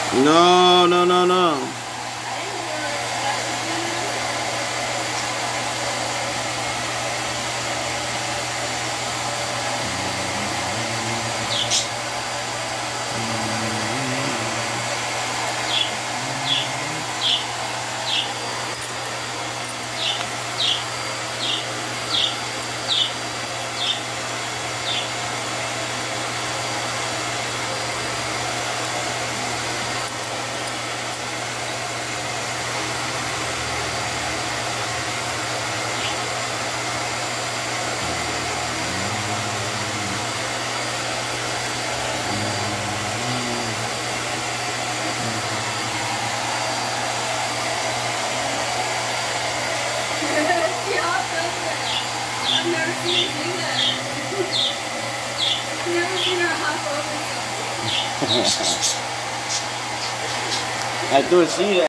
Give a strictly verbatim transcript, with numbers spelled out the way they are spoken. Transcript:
No, no, no, no. I've never seen her do that. I've never seen her hop over something. I do see that.